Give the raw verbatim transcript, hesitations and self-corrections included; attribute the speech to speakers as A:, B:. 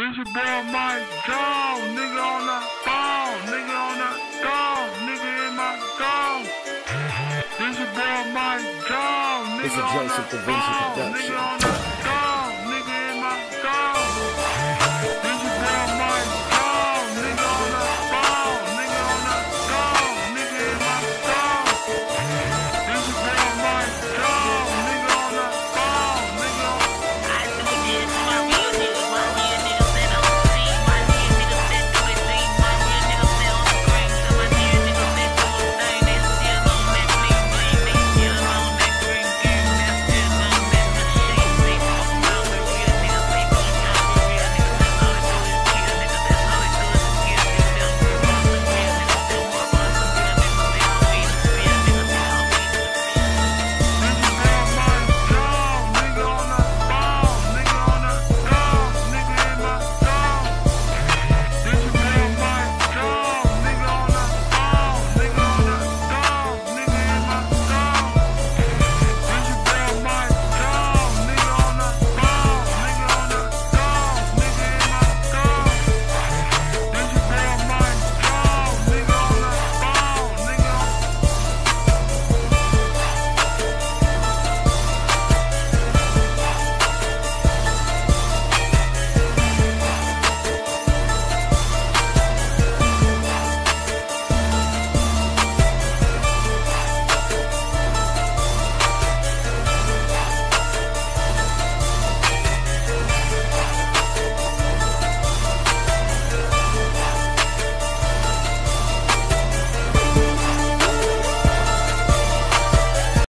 A: This your boy Mike Dawg, nigga on the ball, nigga on the dog, nigga in my dog. This your boy Mike Dawg, nigga on the ball, nigga on the